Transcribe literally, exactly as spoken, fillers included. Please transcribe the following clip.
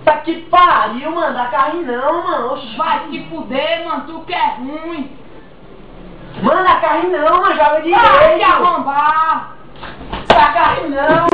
Tá que pariu, mano. Dá carro não, mano. Oxi. Vai se fuder, mano. Tu que é ruim. Mano, dá carro não, mano. Joga Vai te direito. arrombar. Dá carro não.